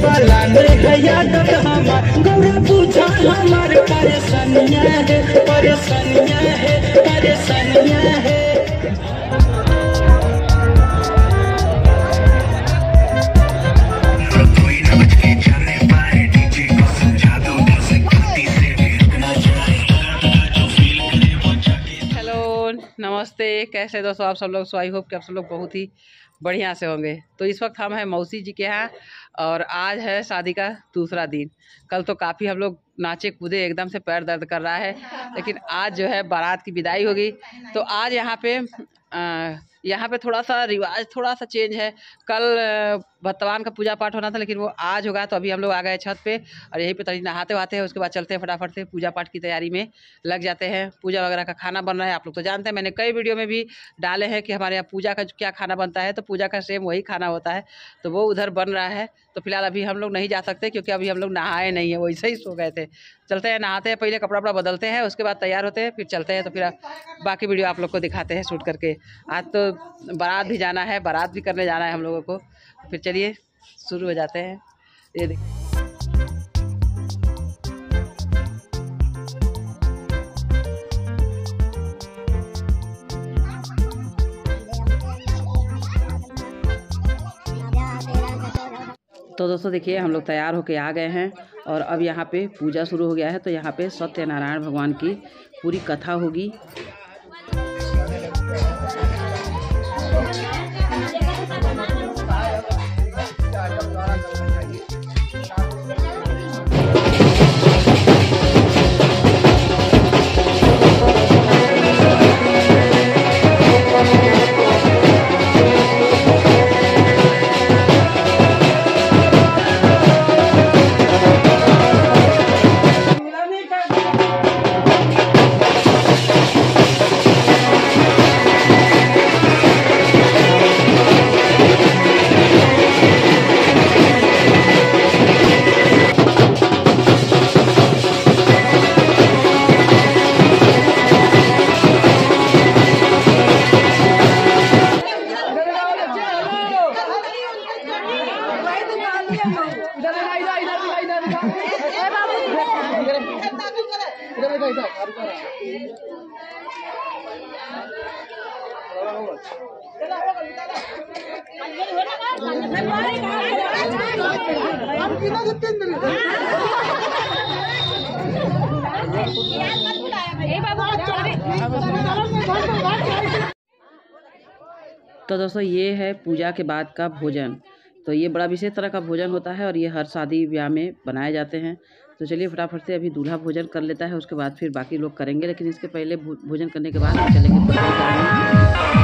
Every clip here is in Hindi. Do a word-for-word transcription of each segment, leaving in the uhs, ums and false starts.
पलान है यादत हमार गौरा पूछा हमार परेशानियाँ है परेशानियाँ है परेशानियाँ है। नमस्ते, कैसे दोस्तों आप सब लोग। सो आई होप कि आप सब लोग बहुत ही बढ़िया से होंगे। तो इस वक्त हम हैं मौसी जी के यहाँ और आज है शादी का दूसरा दिन। कल तो काफ़ी हम लोग नाचे कूदे, एकदम से पैर दर्द कर रहा है, लेकिन आज जो है बारात की विदाई होगी। तो आज यहाँ पे आ, यहाँ पे थोड़ा सा रिवाज थोड़ा सा चेंज है। कल भगवान का पूजा पाठ होना था, लेकिन वो आज होगा। तो अभी हम लोग आ गए छत पे और यहीं पे तभी नहाते वहाते हैं, उसके बाद चलते हैं फटाफट से पूजा पाठ की तैयारी में लग जाते हैं। पूजा वगैरह का खाना बन रहा है, आप लोग तो जानते हैं, मैंने कई वीडियो में भी डाले हैं कि हमारे यहाँ पूजा का क्या खाना बनता है। तो पूजा का सेम वही खाना होता है, तो वो उधर बन रहा है। तो फिलहाल अभी हम लोग नहीं जा सकते क्योंकि अभी हम लोग नहाए नहीं है, वैसे ही सो गए थे। चलते हैं, नहाते हैं, पहले कपड़ा वपड़ा बदलते हैं, उसके बाद तैयार होते हैं, फिर चलते हैं। तो फिर बाकी वीडियो आप लोग को दिखाते हैं शूट करके। आज तो बारात भी जाना है, बारात भी करने जाना है हम लोगों को। फिर चलिए शुरू हो जाते हैं। ये देखिए तो दोस्तों देखिए हम लोग तैयार होके आ गए हैं और अब यहाँ पे पूजा शुरू हो गया है। तो यहाँ पे सत्यनारायण भगवान की पूरी कथा होगी। तो दोस्तों ये है पूजा के बाद का भोजन। तो ये बड़ा विशेष तरह का भोजन होता है और ये हर शादी ब्याह में बनाए जाते हैं। तो चलिए फटाफट से अभी दूल्हा भोजन कर लेता है, उसके बाद फिर बाकी लोग करेंगे। लेकिन इसके पहले भोजन करने के बाद हम चलेंगे।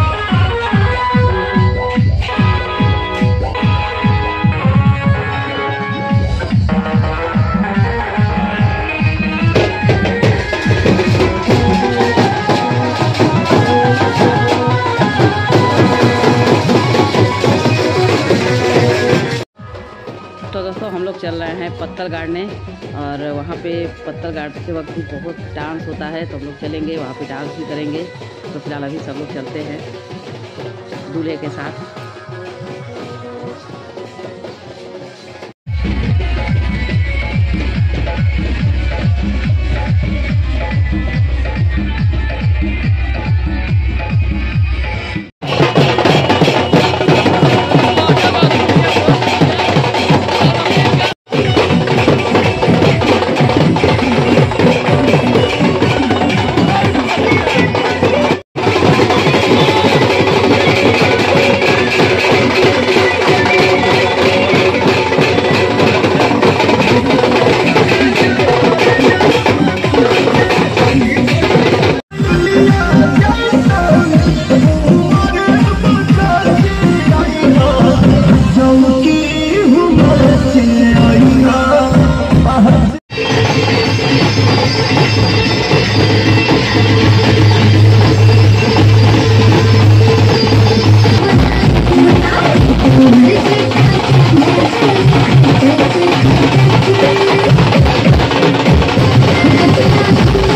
तो दोस्तों हम लोग चल रहे हैं पत्थर गाड़ने और वहाँ पे पत्थर गाड़ते वक्त भी बहुत डांस होता है। तो हम लोग चलेंगे, वहाँ पे डांस भी करेंगे। तो फिलहाल अभी सब लोग चलते हैं दूल्हे के साथ।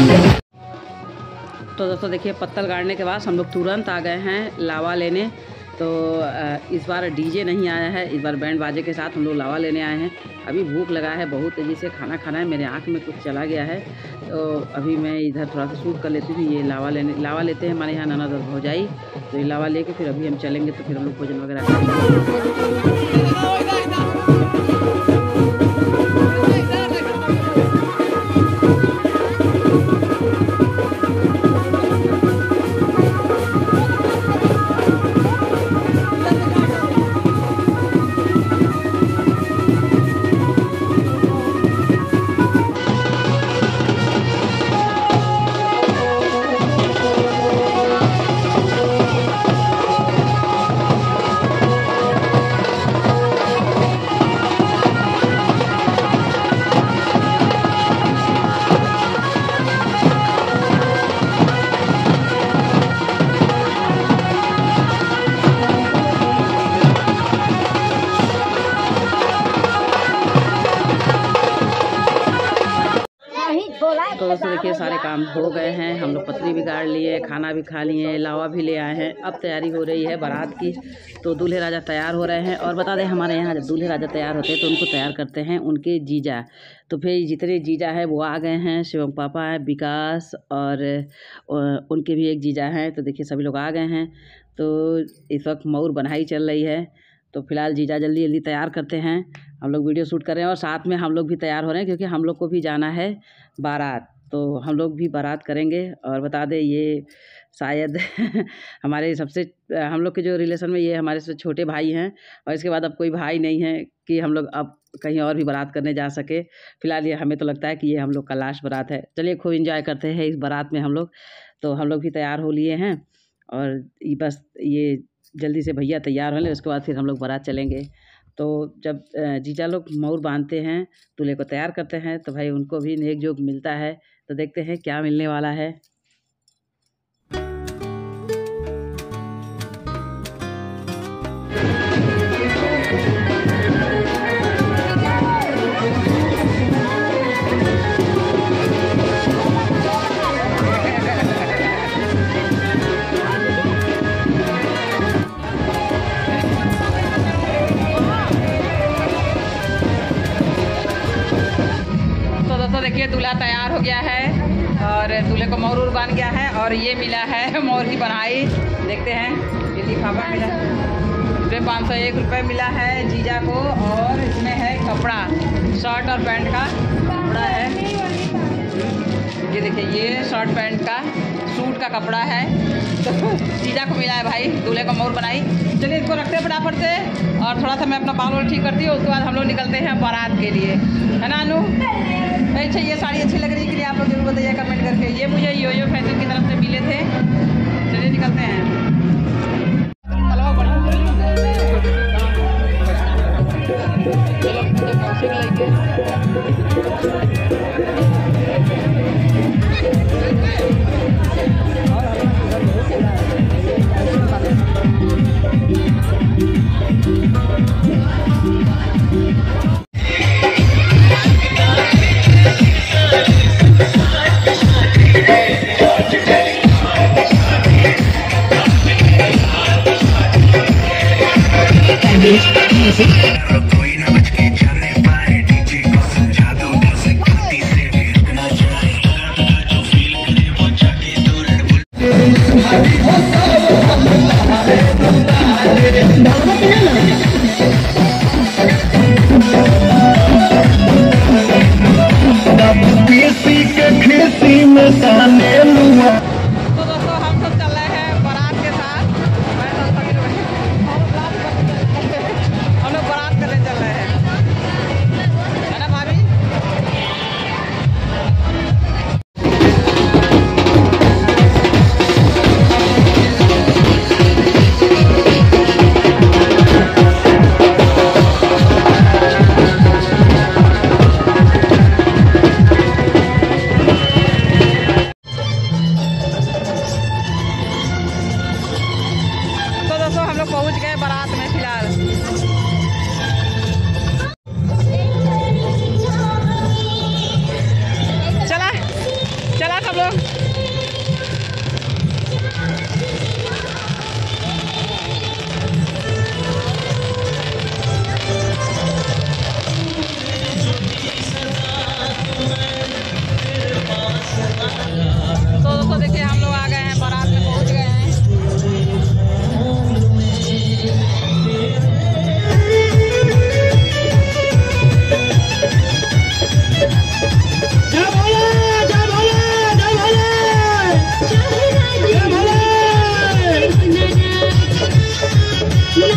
तो दोस्तों देखिए पत्तल गाड़ने के बाद हम लोग तुरंत आ गए हैं लावा लेने। तो इस बार डीजे नहीं आया है, इस बार बैंड बाजे के साथ हम लोग लावा लेने आए हैं। अभी भूख लगा है, बहुत तेज़ी से खाना खाना है, मेरे आँख में कुछ चला गया है, तो अभी मैं इधर थोड़ा सा शूट कर लेती हूँ। ये लावा लेने लावा लेते हैं हमारे यहाँ ननद और भौजाई, तो ये लावा लेके फिर अभी हम चलेंगे, तो फिर हम लोग भोजन वगैरह करेंगे। तो दोस्तों देखिए सारे काम हो गए हैं, हम लोग पतली भी गाड़ लिए, खाना भी खा लिए, लावा भी ले आए हैं। अब तैयारी हो रही है बारात की, तो दूल्हे राजा तैयार हो रहे हैं। और बता दें हमारे यहाँ जब दूल्हे राजा तैयार होते हैं तो उनको तैयार करते हैं उनके जीजा। तो फिर जितने जीजा हैं वो आ गए हैं, शिवम पापा है, विकास और उनके भी एक जीजा हैं। तो देखिए सभी लोग आ गए हैं। तो इस वक्त मऊर बनाई चल रही है, तो फिलहाल जीजा जल्दी जल्दी तैयार करते हैं, हम लोग वीडियो शूट कर रहे हैं और साथ में हम लोग भी तैयार हो रहे हैं, क्योंकि हम लोग को भी जाना है बारात, तो हम लोग भी बारात करेंगे। और बता दें ये शायद हमारे सबसे हम लोग के जो रिलेशन में ये हमारे से छोटे भाई हैं, और इसके बाद अब कोई भाई नहीं है कि हम लोग अब कहीं और भी बारात करने जा सके। फ़िलहाल ये हमें तो लगता है कि ये हम लोग का लास्ट बारात है। चलिए खूब एंजॉय करते हैं इस बारात में हम लोग। तो हम लोग भी तैयार हो लिए हैं, और ये बस ये जल्दी से भैया तैयार हो लें, उसके बाद फिर हम लोग बारात चलेंगे। तो जब जीजा लोग मऊर बांधते हैं, दूल्हे को तैयार करते हैं, तो भाई उनको भी नेक जोग मिलता है। तो देखते हैं क्या मिलने वाला है। देखिए दूल्हा तैयार हो गया है और दूल्हे को मोर बांध गया है, और ये मिला है मोर की बनाई। देखते हैं ये लिफाफा मिला, इसमें पाँच सौ एक रुपये मिला है जीजा को, और इसमें है कपड़ा, शर्ट और पैंट का कपड़ा है। ये देखिए ये शर्ट पैंट का सूट का कपड़ा है, तो जीजा को मिला है भाई, दूल्हे को मोर बनाई। चलिए इसको रखते हैं फटाफट से, और थोड़ा सा मैं अपना बाल वाल ठीक करती हूँ, उसके बाद हम लोग निकलते हैं बारात के लिए, है ना अनु? अच्छा ये साड़ी अच्छी लग रही है कि नहीं आप लोग जरूर बताइए कमेंट करके। ये मुझे यो यो फैशन की तरफ से मिले थे। चलिए निकलते हैं। कोई ना बच के जाने पाए, डीजे को समझा दो म्यूजिक गलती से भी रुकना चाहे, जो फील करे वो जाके तो रेड बुल किसी के खेती में ताने लुआ। तो दोस्तों हम सब चल रहे हैं बारात के साथ, हम लोग बारात करने चल रहे हैं।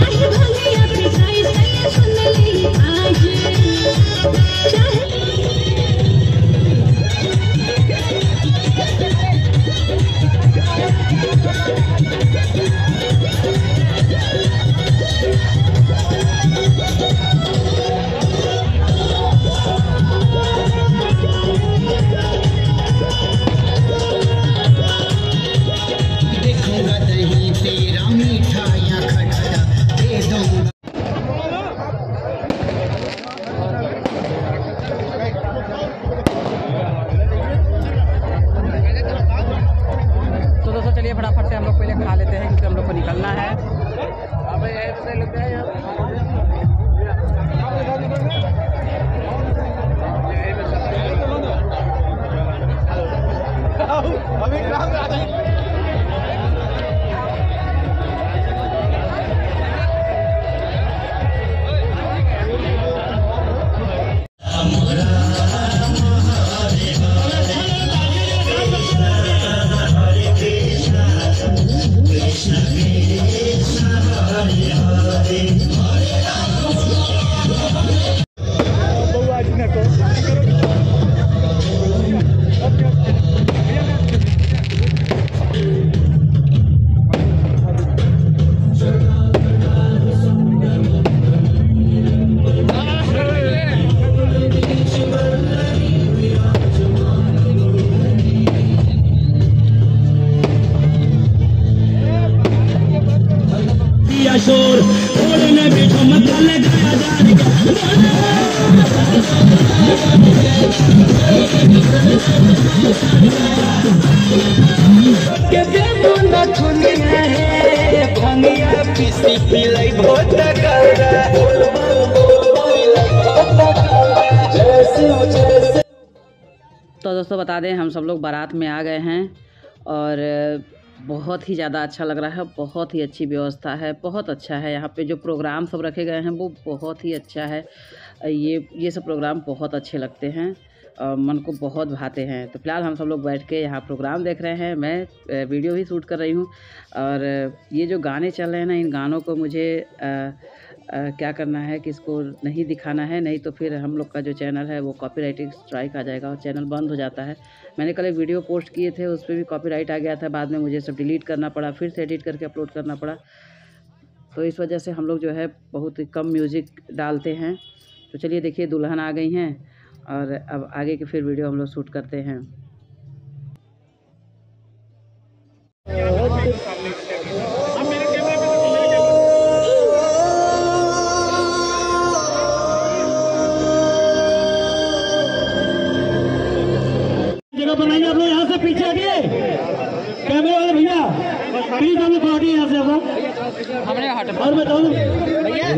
फटाफट से हम लोग पहले खा लेते हैं क्योंकि हम लोग को निकलना है। शोर थोड़े में भी झुमका लगाया भंगिया पिसी पिलाई बहुत तो दोस्तों बता दें हम सब लोग बारात में आ गए हैं और बहुत ही ज़्यादा अच्छा लग रहा है। बहुत ही अच्छी व्यवस्था है, बहुत अच्छा है। यहाँ पे जो प्रोग्राम सब रखे गए हैं वो बहुत ही अच्छा है। ये ये सब प्रोग्राम बहुत अच्छे लगते हैं और मन को बहुत भाते हैं। तो फिलहाल हम सब लोग बैठ के यहाँ प्रोग्राम देख रहे हैं। मैं वीडियो भी शूट कर रही हूँ और ये जो गाने चल रहे हैं ना, इन गानों को मुझे आ, आ, क्या करना है कि इसको नहीं दिखाना है, नहीं तो फिर हम लोग का जो चैनल है वो कॉपीराइट स्ट्राइक आ जाएगा और चैनल बंद हो जाता है। मैंने कल एक वीडियो पोस्ट किए थे, उस पर भी कॉपीराइट आ गया था। बाद में मुझे सब डिलीट करना पड़ा, फिर से एडिट करके अपलोड करना पड़ा। तो इस वजह से हम लोग जो है बहुत कम म्यूज़िक डालते हैं। तो चलिए देखिए दुल्हन आ गई हैं और अब आगे की फिर वीडियो हम लोग शूट करते हैं। जगह बनाइए आप लोग, यहाँ से पीछे हटिए। कैमरे वाले भैया प्लीज हम लोग हटिए यहाँ से। हमने हट और बताओ भैया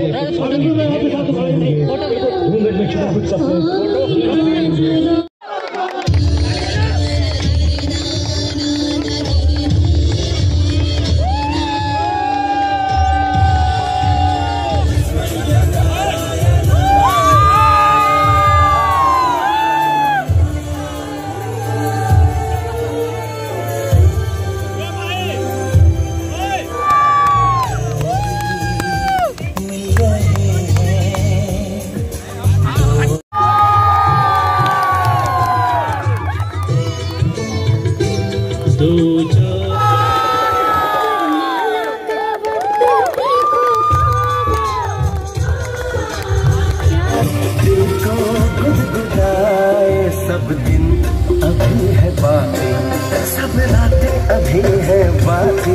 सब दिन अभी है बाकी, सब रातें अभी है बाकी,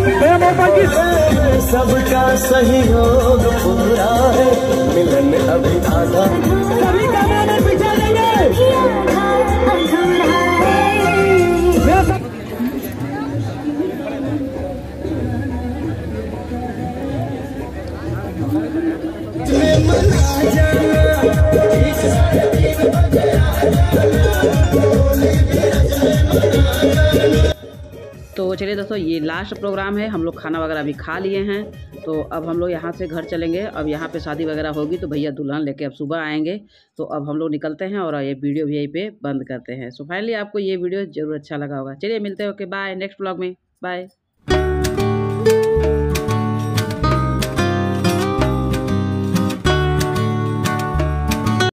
सबका सहयोग पूरा है, मिलन अभी आधा, सभी का मैंने पीछे देंगे। तो चलिए दोस्तों ये लास्ट प्रोग्राम है। हम लोग खाना वगैरह भी खा लिए हैं, तो अब हम लोग यहाँ से घर चलेंगे। अब यहाँ पे शादी वगैरह होगी तो भैया दुल्हन लेके अब सुबह आएंगे। तो अब हम लोग निकलते हैं और ये वीडियो भी यहीं पे बंद करते हैं। सो फाइनली आपको ये वीडियो जरूर अच्छा लगा होगा। चलिए मिलते हैं, ओके बाय नेक्स्ट व्लॉग में, बाय।